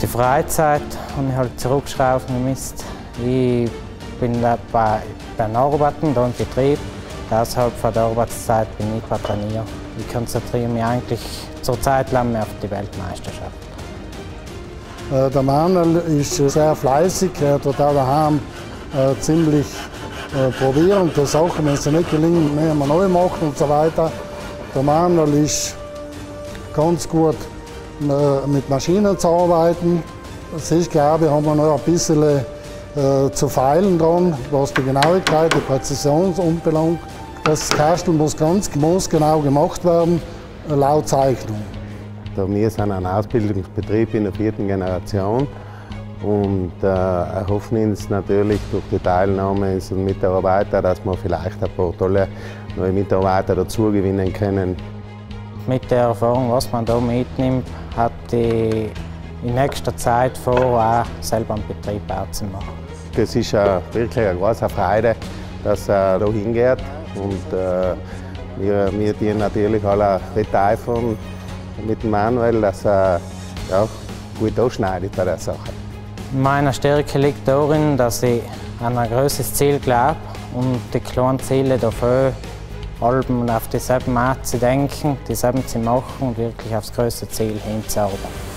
die Freizeit habe ich halt zurückschrauben müssen. Ich bin beim Arbeiten hier im Betrieb. Außerhalb der Arbeitszeit bin ich Trainier. Ich konzentriere mich eigentlich zurzeit lang mehr auf die Weltmeisterschaft. Der Manuel ist sehr fleißig, er tut auch daheim ziemlich probieren, die Sachen, wenn sie nicht gelingen, müssen wir neu machen und so weiter. Der Manuel ist ganz gut mit Maschinen zu arbeiten. Ich glaube, haben wir noch ein bisschen zu feilen dran, was die Genauigkeit, die Präzision anbelangt. Das Kastel muss ganz genau gemacht werden, laut Zeichnung. Wir sind ein Ausbildungsbetrieb in der 4. Generation und erhoffen uns natürlich durch die Teilnahme unserer Mitarbeiter, dass wir vielleicht ein paar tolle neue Mitarbeiter dazu gewinnen können. Mit der Erfahrung, was man hier mitnimmt, hat ich in nächster Zeit vor, auch selber einen Betrieb aufzumachen. Es ist wirklich eine große Freude, dass er hier hingeht. Und wir dienen natürlich alle Detailfragen mit dem Manuel, dass er gut anschneidet bei der Sache. Meine Stärke liegt darin, dass ich an ein grosses Ziel glaube und die kleinen Ziele dafür auf dieselben Art zu denken, dieselben zu machen und wirklich aufs größte Ziel hinzuarbeiten.